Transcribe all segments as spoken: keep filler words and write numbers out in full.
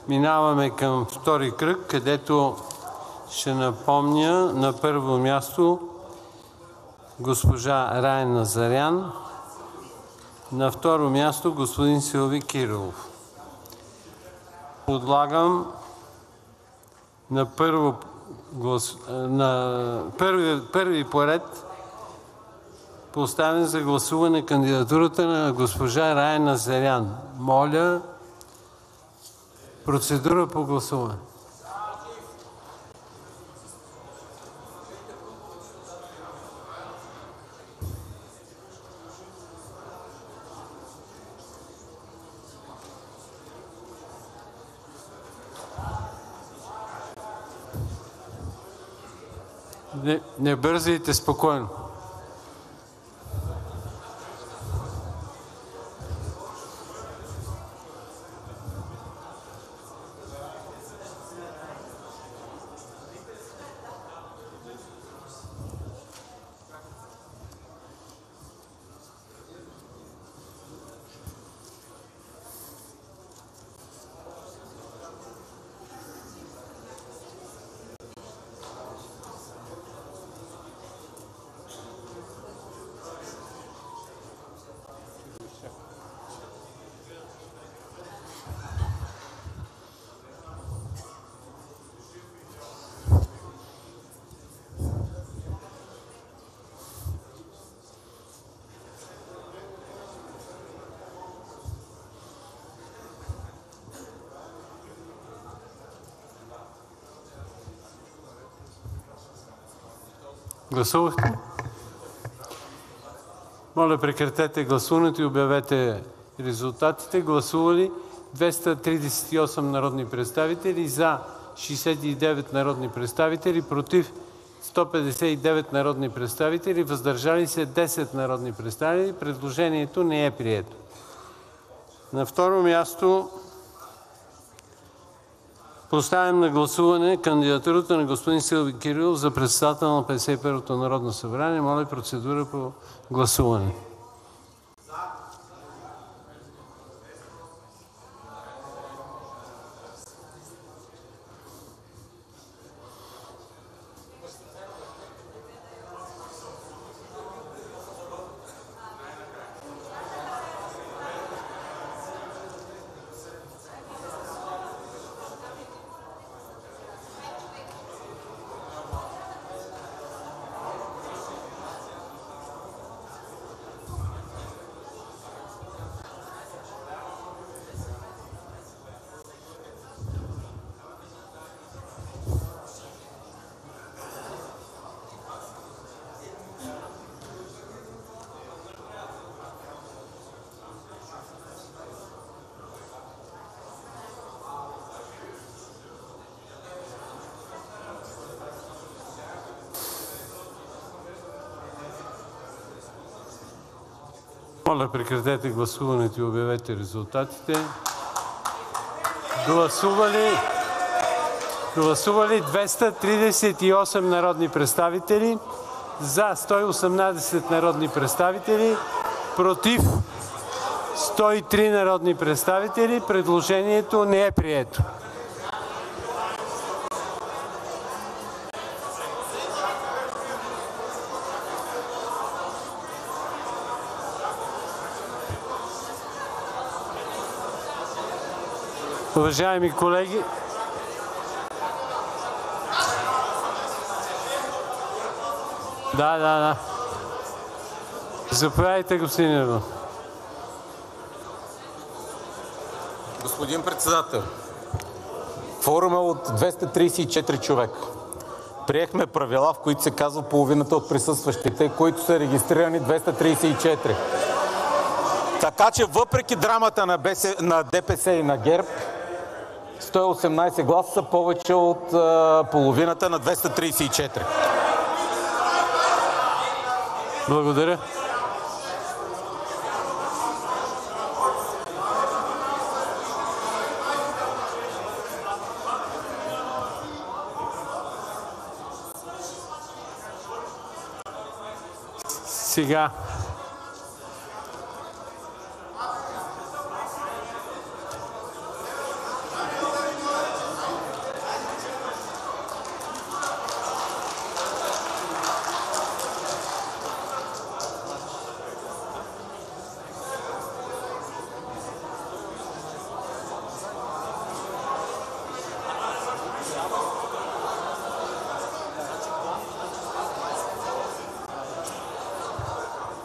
Минаваме към втори кръг, където ще напомня на първо място госпожа Рая Назарян, на второ място господин Силви Кирилов. Подлагам на, първо глас... на първи, първи поред поставен за гласуване кандидатурата на госпожа Рая Назарян. Моля, процедура по гласуване. Не, не бързайте, спокойно. Гласувахте? Моля, прекратете гласуването и обявете резултатите. Гласували двеста тридесет и осем народни представители, за шейсет и девет народни представители, против сто петдесет и девет народни представители, въздържали се десет народни представители. Предложението не е прието. На второ място поставям на гласуване кандидатурата на господин Силви Кирилов за председател на петдесет и първото Народно събрание. Моля, процедура по гласуване. Моля, прекратете гласуването и обявете резултатите. Гласували, гласували двеста тридесет и осем народни представители, за сто и осемнадесет народни представители, против сто и три народни представители. Предложението не е прието. Уважаеми колеги, да, да, да. Заповядайте, господин Иванов. Господин председател, кворум е от двеста тридесет и четири човека. Приехме правила, в които се казва половината от присъстващите, които са регистрирани двеста тридесет и четири. Така че въпреки драмата на, БС... на ДПС и на ГЕРБ, сто и осемнадесет гласа са повече от а, половината на двеста тридесет и четири. Благодаря. Сега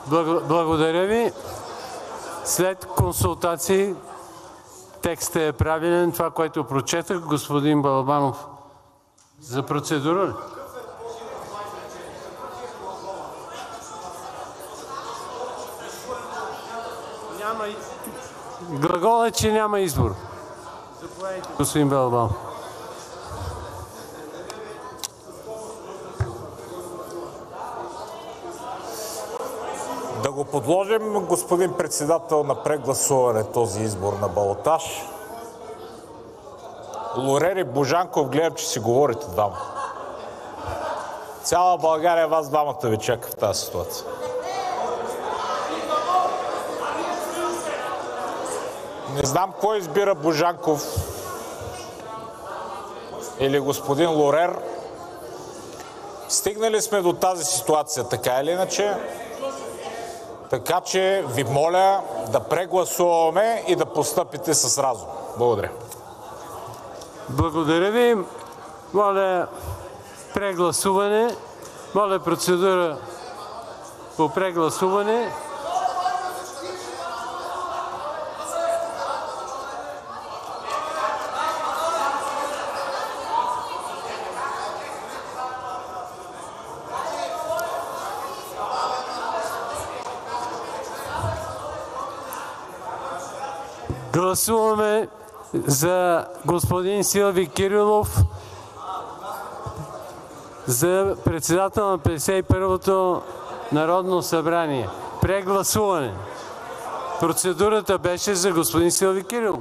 Благодаря ви. След консултации текстът е правилен. Това, което прочетах, господин Балабанов, за процедура ли? Няма... Глагол е, че няма избор. Заповядайте, господин Балабанов. Да го подложим, господин председател, на прегласуване този избор на балотаж. Лорер и Божанков, гледам, че си говорите двама. Цяла България вас двамата ви чака в тази ситуация. Не знам кой избира Божанков или господин Лорер. Стигнали сме до тази ситуация, така или иначе. Така че ви моля да прегласуваме и да постъпите с разум. Благодаря. Благодаря ви. Моля прегласуване. Моля процедура по прегласуване. Гласуваме за господин Силви Кирилов за председател на петдесет и първото Народно събрание. Прегласуване. Процедурата беше за господин Силви Кирилов.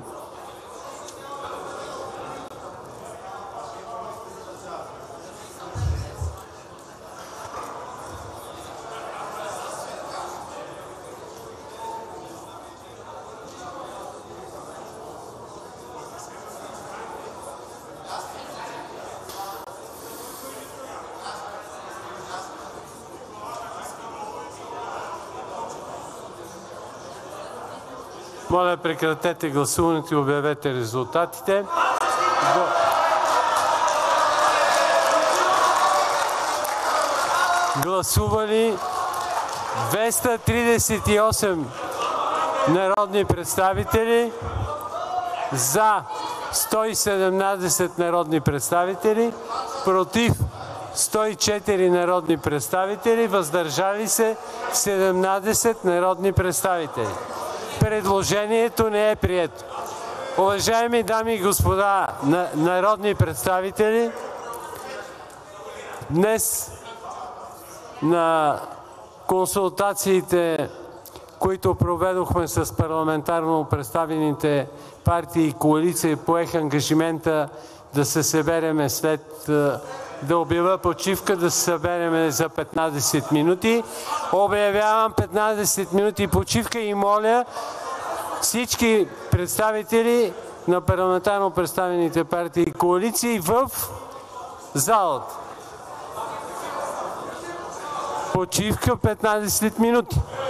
Моля, прекратете гласуването и обявете резултатите. Гласували двеста тридесет и осем народни представители, за сто и седемнадесет народни представители, против сто и четири народни представители, въздържали се седемнадесет народни представители. Предложението не е прието. Уважаеми дами и господа народни представители, днес на консултациите, които проведохме с парламентарно представените партии и коалиции, поех ангажимента да се събереме след да обявя почивка, да се събереме за петнадесет минути. Обявявам петнадесет минути почивка и моля всички представители на парламентарно представените партии и коалиции в залата. Почивка петнадесет минути.